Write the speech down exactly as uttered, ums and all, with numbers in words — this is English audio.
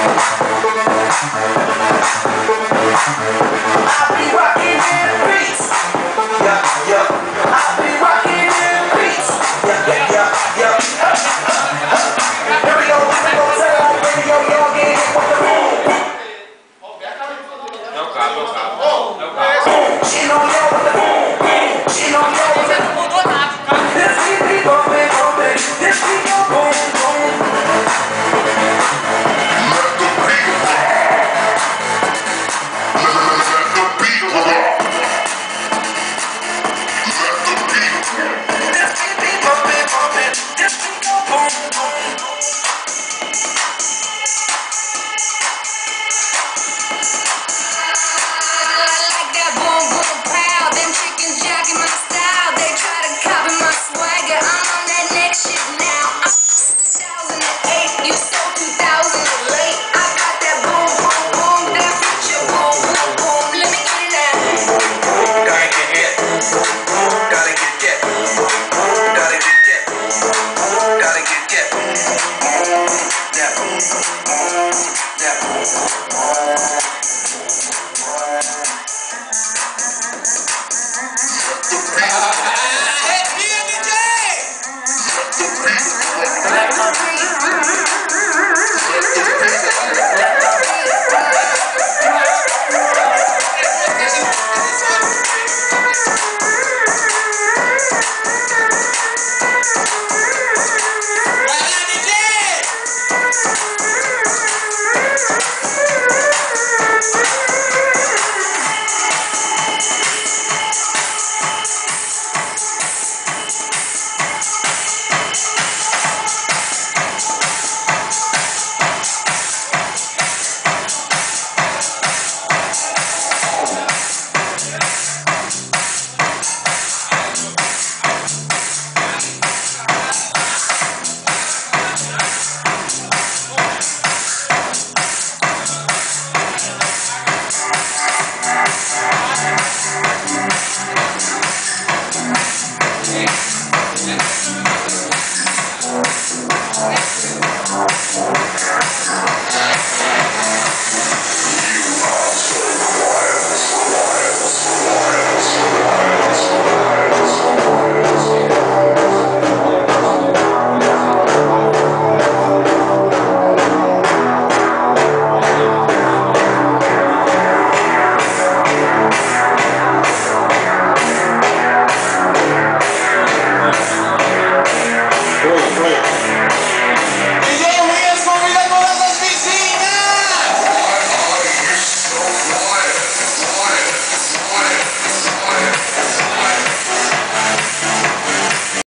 be rocking in beats. Yeah, yeah. I be rocking in beats. Yeah, yeah, yeah, yeah. Here we go, here we go. Turn on radio, y'all get hit with the boom. No cabo, no cabo. No cabo. She know y'all with the boom. She know y'all with the boom. This beat be bumping, bumping. This beat go boom, boom. Let the beat rock. Let the beat rock. Let the beat rock. This beat be bumping, bumping. This beat go boom, boom. That boom, that boom, that boom.